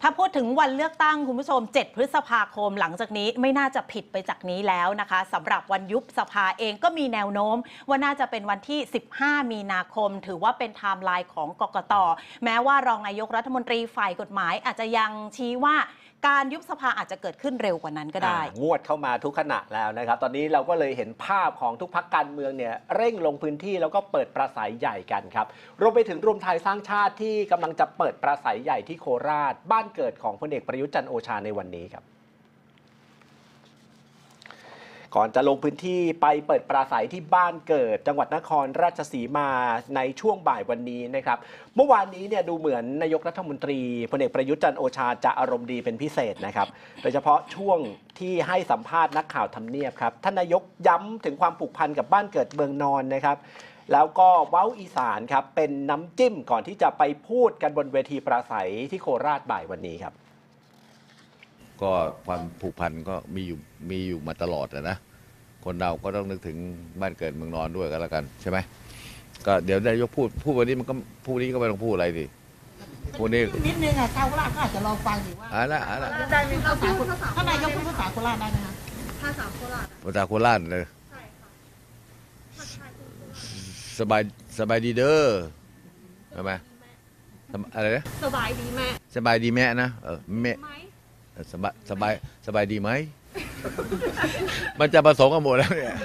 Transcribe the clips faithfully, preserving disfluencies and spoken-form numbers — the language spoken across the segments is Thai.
ถ้าพูดถึงวันเลือกตั้งคุณผู้ชมเจ็ดพฤษภาคมหลังจากนี้ไม่น่าจะผิดไปจากนี้แล้วนะคะสำหรับวันยุบสภาเองก็มีแนวโน้มว่าน่าจะเป็นวันที่สิบห้ามีนาคมถือว่าเป็นไทม์ไลน์ของกกต.แม้ว่ารองนายกรัฐมนตรีฝ่ายกฎหมายอาจจะยังชี้ว่าการยุบสภาอาจจะเกิดขึ้นเร็วกว่านั้นก็ได้งวดเข้ามาทุกขณะแล้วนะครับตอนนี้เราก็เลยเห็นภาพของทุกพรรคการเมืองเนี่ยเร่งลงพื้นที่แล้วก็เปิดปราศัยใหญ่กันครับรวมไปถึงรวมไทยสร้างชาติที่กำลังจะเปิดปราศัยใหญ่ที่โคราชบ้านเกิดของพลเอกประยุทธ์จันทร์โอชาในวันนี้ครับก่อนจะลงพื้นที่ไปเปิดปราศัยที่บ้านเกิดจังหวัดนครราชสีมาในช่วงบ่ายวันนี้นะครับเมื่อวานนี้เนี่ยดูเหมือนนายกรัฐมนตรีพลเอกประยุทธ์จันทร์โอชาจะอารมณ์ดีเป็นพิเศษนะครับโดยเฉพาะช่วงที่ให้สัมภาษณ์นักข่าวทำเนียบครับท่านนายกย้ำถึงความผูกพันกับบ้านเกิดเมืองนอนนะครับแล้วก็เว้าอีสานครับเป็นน้ำจิ้มก่อนที่จะไปพูดกันบนเวทีปราศัยที่โคราชบ่ายวันนี้ครับก็ความผูกพันก็มีอยู่มีอยู่มาตลอดนะคนเราก็ต้องนึกถึงบ้านเกิดเมืองนอนด้วยกันแล้วกันใช่ไหมก็เดี๋ยวนายกพูดพูดวันนี้มันก็พูดนี้ก็ไม่ต้องพูดอะไรดิพูดนี้นิดนึงอ่ะชาวโคราชก็อาจจะรอฟังอยู่ว่าอ่าละอ่าละได้ไหมภาษาถ้านายกพูดภาษาโคราชได้ไหมคะภาษาโคราชภาษาโคราชเลยใช่ค่ะสบายสบายดีเด้อใช่ไหมอะไรนะสบายดีแม่สบายดีแม่นะเออแม่สบายสบายสบายดีไหมมันจะผสมกันหมดแล้วเนี่ย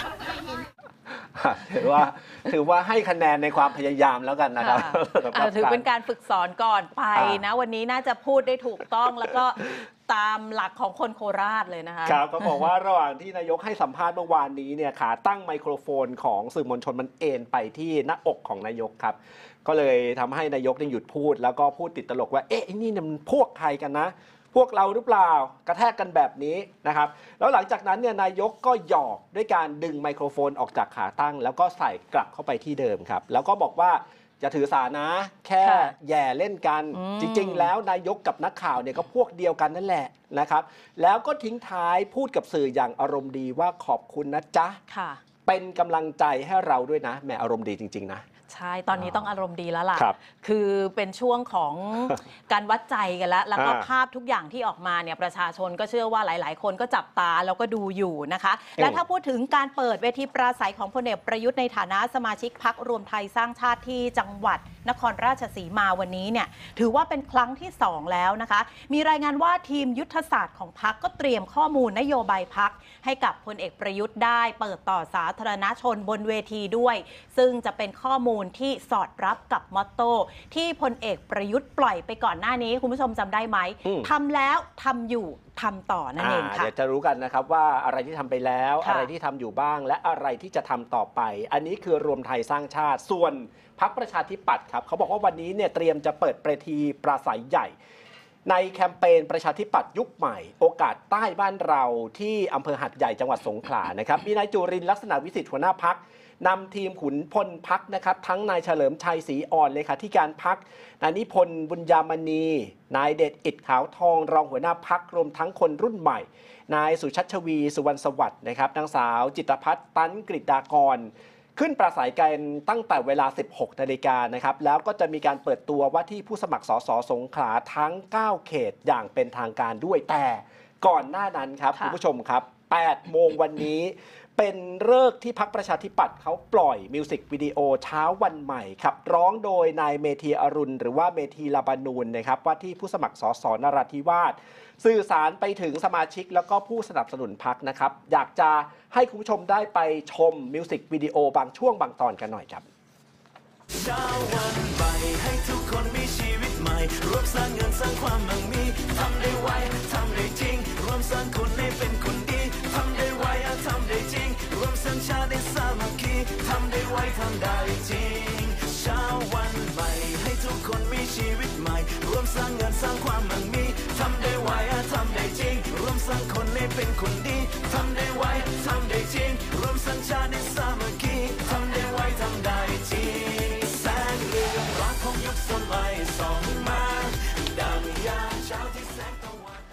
ถือว่าถือว่าให้คะแนนในความพยายามแล้วกันนะครับถือเป็นการฝึกสอนก่อนไปนะวันนี้น่าจะพูดได้ถูกต้องแล้วก็ตามหลักของคนโคราชเลยนะคะครับก็บอกว่าระหว่างที่นายกให้สัมภาษณ์เมื่อวานนี้เนี่ยขาตั้งไมโครโฟนของสื่อมวลชนมันเอ็นไปที่หน้าอกของนายกครับก็เลยทำให้นายกได้หยุดพูดแล้วก็พูดติดตลกว่าเอ๊ะนี่มันพวกใครกันนะพวกเราหรือเปล่ากระแทกกันแบบนี้นะครับแล้วหลังจากนั้นเนี่ยนายกก็หยอกด้วยการดึงไมโครโฟนออกจากขาตั้งแล้วก็ใส่กลับเข้าไปที่เดิมครับแล้วก็บอกว่าจะถือสานะแค่แย่เล่นกันจริงๆแล้วนายกกับนักข่าวเนี่ยก็พวกเดียวกันนั่นแหละนะครับแล้วก็ทิ้งท้ายพูดกับสื่ออย่างอารมณ์ดีว่าขอบคุณนะจ๊ะเป็นกำลังใจให้เราด้วยนะแหมอารมณ์ดีจริงๆนะใช่ตอนนี้ต้องอารมณ์ดีแล้วล่ะ คือเป็นช่วงของการวัดใจกันแล้วแล้วก็ภาพทุกอย่างที่ออกมาเนี่ยประชาชนก็เชื่อว่าหลายๆคนก็จับตาแล้วก็ดูอยู่นะคะและถ้าพูดถึงการเปิดเวทีปราศัยของพลเอกประยุทธ์ในฐานะสมาชิกพรรครวมไทยสร้างชาติที่จังหวัดนครราชสีมาวันนี้เนี่ยถือว่าเป็นครั้งที่สองแล้วนะคะมีรายงานว่าทีมยุทธศาสตร์ของพรรคก็เตรียมข้อมูลนโยบายพรรคให้กับพลเอกประยุทธ์ได้เปิดต่อสาธารณชนบนเวทีด้วยซึ่งจะเป็นข้อมูลที่สอดรับกับมอตโต้ที่พลเอกประยุทธ์ปล่อยไปก่อนหน้านี้คุณผู้ชมจำได้ไหมทำแล้วทำอยู่ทำต่อนั่นเองค่ะเดี๋ยวจะรู้กันนะครับว่าอะไรที่ทำไปแล้วอะไรที่ทำอยู่บ้างและอะไรที่จะทำต่อไปอันนี้คือรวมไทยสร้างชาติส่วนพรรคประชาธิปัตย์ครับเขาบอกว่าวันนี้เนี่ยเตรียมจะเปิดเวทีปราศัยใหญ่ในแคมเปญประชาธิปัตย์ยุคใหม่โอกาสใต้บ้านเราที่อำเภอหัดใหญ่จังหวัดสงขลานะครับมีนายจุรินทร์ลักษณะวิสิทธิ์หัวหน้าพรรคนำทีมขุนพลพรรคนะครับทั้งนายเฉลิมชัยศรีอ่อนเลขาธิการพรรคนายนิพนธ์บุญยามณีนายเดชอิฐขาวทองรองหัวหน้าพรรครวมทั้งคนรุ่นใหม่นายสุชัชวีสุวรรณสวัสดิ์นะครับนางสาวจิตรพัฒน์ตันกฤษดากรขึ้นปราศัยกันตั้งแต่เวลา สิบหกนาฬิกานะครับแล้วก็จะมีการเปิดตัวว่าที่ผู้สมัครสสสงขลาทั้งเก้าเขตอย่างเป็นทางการด้วยแต่ก่อนหน้านั้นครับคุณผู้ชมครับแปดโมงวันนี้เป็นฤกษ์ที่พรรคประชาธิปัตย์เขาปล่อยมิวสิกวิดีโอเช้าวันใหม่ครับร้องโดยนายเมธีอรุณหรือว่าเมธีลาบานูนนะครับว่าที่ผู้สมัครสสนราธิวาสสื่อสารไปถึงสมาชิกแล้วก็ผู้สนับสนุนพรรคนะครับอยากจะให้คุณผู้ชมได้ไปชมมิวสิกวิดีโอบางช่วงบางตอนกันหน่อยครับเช้าวันใหม่ให้ทุกคนมีชีวิตใหม่รวมสร้างเงินสร้างความมั่งมีทำได้ไวทำได้จริงรวมสร้างคนให้เป็นคนดีทำได้ไวทำได้จริงรวมสร้างชาติได้สามัคคีทำได้ไวทำได้จริงเช้าวันใหม่ให้ทุกคนมีชีวิตใหม่รวมสร้างเงินสร้างความมั่งมีทำได้ไวทำได้จริงรวมสร้างคนให้เป็นคนดีทำได้ไวทำได้จริงรวมสร้างชาติได้สามัคคีทำได้ไวทำได้จริงแสงเรืองรักของยุคสมัยส่องมาดังยามเช้าที่แสงตะวัน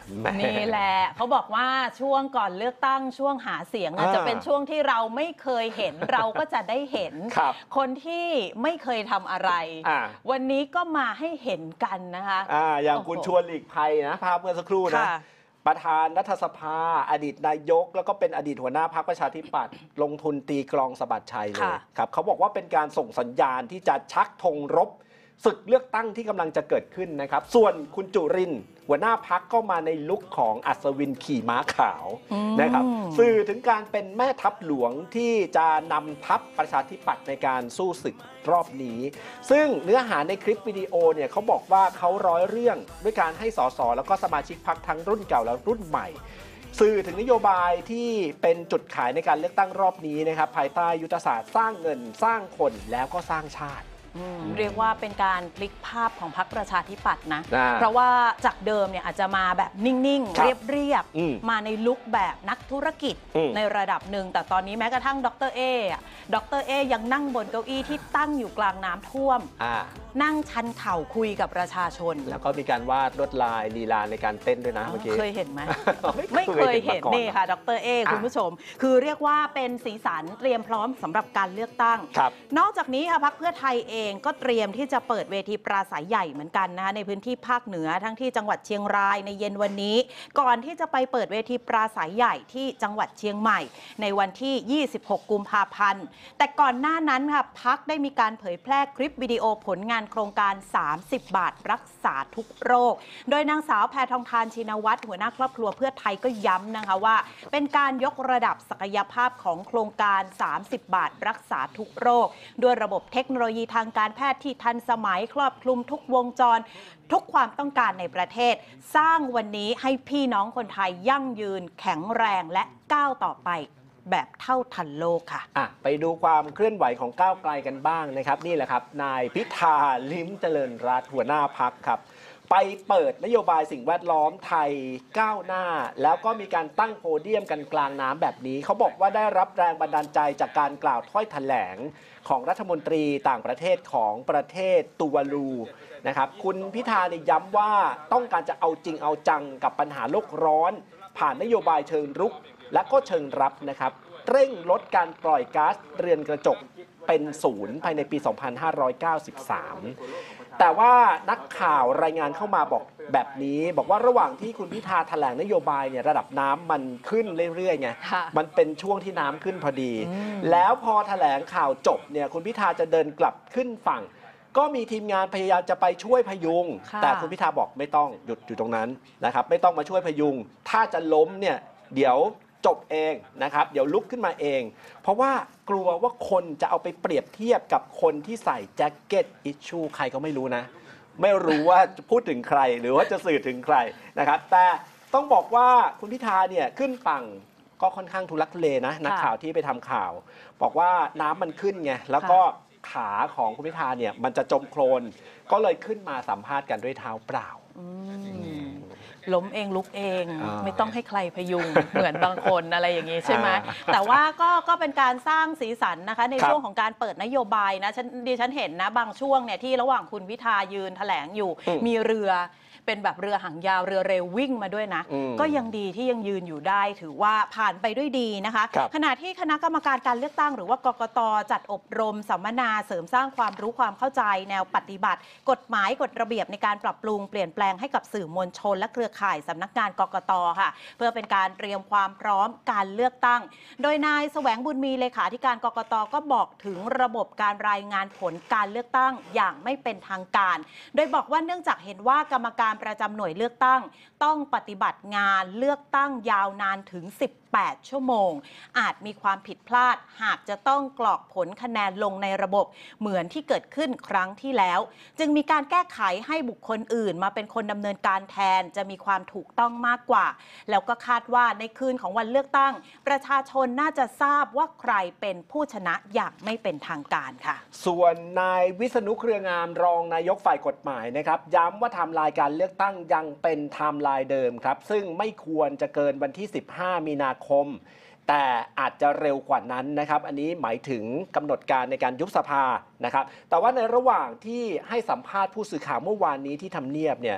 นี่แหละเขาบอกว่าช่วงก่อนเลือกตั้งช่วงหาเสียงอะอ่าจะเป็นช่วงที่เราไม่เคยเห็น เราก็จะได้เห็นครับคนที่ไม่เคยทำอะไรอ่าวันนี้ก็มาให้เห็นกันนะคะอ่าอย่างโอ้โหคุณชวนหลีกภัยนะภาพเมื่อสักครู่นะค่ะประธานรัฐสภาอดีตนายก แล้วก็เป็นอดีตหัวหน้าพรรคประชาธิปัตย์ลงทุนตีกลองสะบัดชัยเลยค่ะครับเขาบอกว่าเป็นการส่งสัญญาณที่จะชักธงรบศึกเลือกตั้งที่กำลังจะเกิดขึ้นนะครับ ส่วนคุณจุรินทร์หัวหน้าพรรคก็มาในลุคของอัศวินขี่ม้าขาวอืมนะครับสื่อถึงการเป็นแม่ทัพหลวงที่จะนำทัพประชาธิปัตย์ในการสู้ศึกรอบนี้ ซึ่งเนื้อหาในคลิปวิดีโอเนี่ยเขาบอกว่าเขาร้อยเรื่องด้วยการให้สสแล้วก็สมาชิกพรรคทั้งรุ่นเก่าและรุ่นใหม่ สื่อถึงนโยบายที่เป็นจุดขายในการเลือกตั้งรอบนี้นะครับภายใต้ยุทธศาสตร์สร้างเงินสร้างคนแล้วก็สร้างชาติอืมเรียกว่าเป็นการพลิกภาพของพรรคประชาธิปัตย์นะอ่าเพราะว่าจากเดิมเนี่ยอาจจะมาแบบนิ่งครัๆบเรียบเรียบๆอืมมาในลุคแบบนักธุรกิจอืมในระดับหนึ่ง แต่ตอนนี้แม้กระทั่งดรเออะดรเอยังนั่งบนเก้าอี้ที่ตั้งอยู่กลางน้ำท่วมอ่านั่งชันเข่าคุยกับประชาชนแล้วก็มีการวาดลวดลายลีลาในการเต้นด้วยนะเมื่อกี้เคยเห็นไหมไม่ไม่เคยเห็นมาก่อนี่ค่ะ ดรเออ่ะคุณผู้ชม คือเรียกว่าเป็นสีสันเตรียมพร้อมสำหรับการเลือกตั้งครับนอกจากนี้ค่ะพรรคเพื่อไทยเองก็เตรียมที่จะเปิดเวทีปราศัยใหญ่เหมือนกันนะคะในพื้นที่ภาคเหนือทั้งที่จังหวัดเชียงรายในเย็นวันนี้ ก่อนที่จะไปเปิดเวทีปราศัยใหญ่ที่จังหวัดเชียงใหม่ ในวันที่ ยี่สิบหก กุมภาพันธ์ แต่ก่อนหน้านั้นค่ะพรรคได้มีการเผยแพร่คลิปวิดีโอผลงานโครงการ สามสิบ บาทรักษาทุกโรค โดยนางสาวแพทองธารชินวัตรหัวหน้าครอบครัวเพื่อไทยก็ย้ำนะคะว่า เป็นการยกระดับศักยภาพของโครงการ สามสิบ บาทรักษาทุกโรค ด้วยระบบเทคโนโลยีทางการแพทย์ที่ทันสมัยครอบคลุมทุกวงจร ทุกความต้องการในประเทศ สร้างวันนี้ให้พี่น้องคนไทยยั่งยืนแข็งแรงและก้าวต่อไปแบบเท่าทันโลกค่ะอ่ะไปดูความเคลื่อนไหวของก้าวไกลกันบ้างนะครับ นี่แหละครับนายพิธาลิ้มเจริญรัตน์หัวหน้าพรรคครับ ไปเปิดนโยบายสิ่งแวดล้อมไทยก้าวหน้า แล้วก็มีการตั้งโพเดียมกันกลางน้ำแบบนี้ เขาบอกว่าได้รับแรงบันดาลใจจากการกล่าวถ้อยแถลงของรัฐมนตรีต่างประเทศของประเทศตูวาลูนะครับคุณพิธาเนี่ยย้ำว่าต้องการจะเอาจริงเอาจังกับปัญหาโลกร้อน ผ่านนโยบายเชิงรุกและก็เชิงรับนะครับ เร่งลดการปล่อยก๊าซเรือนกระจกเป็นศูนย์ภายในปี สองพันห้าร้อยเก้าสิบสาม แต่ว่านักข่าวรายงานเข้ามาบอกแบบนี้ บอกว่าระหว่างที่คุณพิธาแถลงนโยบายเนี่ยระดับน้ำมันขึ้นเรื่อยๆไงค่ะมันเป็นช่วงที่น้ำขึ้นพอดีอืมแล้วพอแถลงข่าวจบเนี่ยคุณพิธาจะเดินกลับขึ้นฝั่ง ก็มีทีมงานพยายามจะไปช่วยพยุงค่ะแต่คุณพิธาบอกไม่ต้องหยุดอยู่ตรงนั้นนะครับไม่ต้องมาช่วยพยุง ถ้าจะล้มเนี่ยเดี๋ยวจบเองนะครับเดี๋ยวลุกขึ้นมาเอง เพราะว่ากลัวว่าคนจะเอาไปเปรียบเทียบกับคนที่ใส่แจ็คเก็ตอิชชูใครก็ไม่รู้นะ ไม่รู้ว่าจะพูดถึงใครหรือว่าจะสื่อถึงใครนะครับแต่ต้องบอกว่าคุณพิธาเนี่ยขึ้นฝั่งก็ค่อนข้างทุลักทุเลนะนักข่าวที่ไปทำข่าว บอกว่าน้ำมันขึ้นไงแล้วก็ขาของคุณพิธาเนี่ยมันจะจมโคลนก็เลยขึ้นมาสัมภาษณ์กันด้วยเท้าเปล่าอืมล้มเองลุกเองอ่าไม่ต้องให้ใครพยุง เหมือนบางคนอะไรอย่างนี้ใช่ไหมอ่าแต่ว่าก็ก็เป็นการสร้างสีสันนะคะ ในครับช่วงของการเปิดนโยบายนะฉันดิฉันเห็นนะบางช่วงเนี่ยที่ระหว่างคุณพิธายืนแถลงอยู่อืมมีเรือเป็นแบบเรือหางยาวเรือเร็ววิ่งมาด้วยนะอืมก็ยังดีที่ยังยืนอยู่ได้ ถือว่าผ่านไปด้วยดีนะคะครับขณะที่คณะกรรมการการเลือกตั้งหรือว่ากกตจัดอบรมสัมมนาเสริมสร้างความรู้ความเข้าใจแนวปฏิบัติ กฎหมายกฎระเบียบในการปรับปรุงเปลี่ยนแปลงให้กับสื่อมวลชน และเครือข่ายสำนักงานกกตค่ะ เพื่อเป็นการเตรียมความพร้อมการเลือกตั้ง โดยนายแสวงบุญมีเลขาธิการกกตก็บอกถึงระบบการรายงานผลการเลือกตั้งอย่างไม่เป็นทางการ โดยบอกว่าเนื่องจากเห็นว่ากรรมการประจำหน่วยเลือกตั้งต้องปฏิบัติงานเลือกตั้งยาวนานถึง สิบแปด ชั่วโมง อาจมีความผิดพลาดหากจะต้องกรอกผลคะแนนลงในระบบเหมือนที่เกิดขึ้นครั้งที่แล้ว จึงมีการแก้ไขให้บุคคลอื่นมาเป็นคนดำเนินการแทนจะมีความถูกต้องมากกว่า แล้วก็คาดว่าในคืนของวันเลือกตั้ง ประชาชนน่าจะทราบว่าใครเป็นผู้ชนะอย่างไม่เป็นทางการค่ะส่วนนายวิษณุเครืองามรองนายกฝ่ายกฎหมายนะครับย้ำว่าไทม์ไลน์การเลือกตั้งยังเป็นไทม์ไลน์เดิมครับซึ่งไม่ควรจะเกินวันที่ สิบห้า มีนาคม แต่อาจจะเร็วกว่านั้นนะครับอันนี้หมายถึงกำหนดการในการยุบสภานะครับแต่ว่าในระหว่างที่ให้สัมภาษณ์ผู้สื่อข่าวเมื่อวานนี้ที่ทำเนียบเนี่ย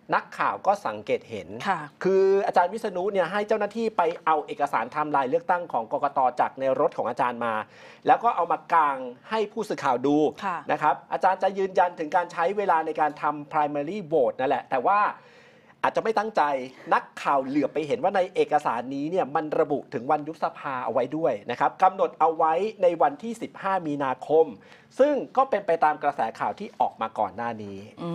นักข่าวก็สังเกตเห็นค่ะคืออาจารย์วิษณุเนี่ยให้เจ้าหน้าที่ไปเอาเอกสารไทม์ไลน์เลือกตั้งของกกตจากในรถของอาจารย์มา แล้วก็เอามากางให้ผู้สื่อข่าวดูค่ะนะครับอาจารย์จะยืนยันถึงการใช้เวลาในการทำ primary vote นั่นแหละแต่ว่าอาจจะไม่ตั้งใจนักข่าวเหลือบไปเห็นว่าในเอกสารนี้เนี่ยมันระบุถึงวันยุบสภาเอาไว้ด้วยนะครับกำหนดเอาไว้ในวันที่สิบห้ามีนาคมซึ่งก็เป็นไปตามกระแสข่าวที่ออกมาก่อนหน้านี้